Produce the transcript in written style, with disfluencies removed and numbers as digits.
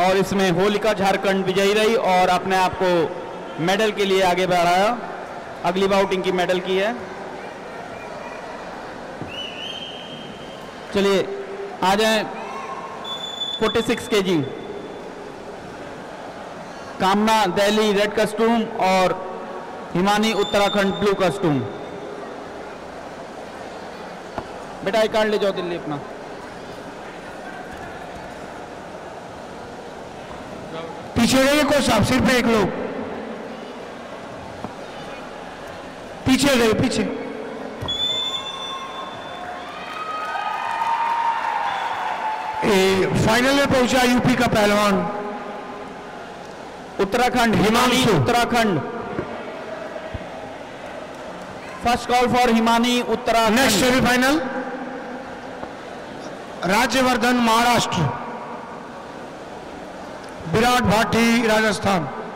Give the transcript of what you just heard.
और इसमें होलिका झारखंड विजयी रही और अपने आप को मेडल के लिए आगे बढ़ाया। अगली बाउट इनकी मेडल की है। चलिए आ जाए 46 केजी। कामना दिल्ली रेड कस्टूम और हिमानी उत्तराखंड ब्लू कस्टूम। बेटा एक कार्ड ले जाओ दिल्ली अपना। पीछे रहिए कोच साहब, सिर पे एक लोग पीछे रहिए, पीछे। फाइनल में पहुंचा यूपी का पहलवान Uttarakhand Himani Uttarakhand. First call for Himani Uttarakhand. Next semifinal Rajyavardhan Maharashtra, Virat Bhati Rajasthan.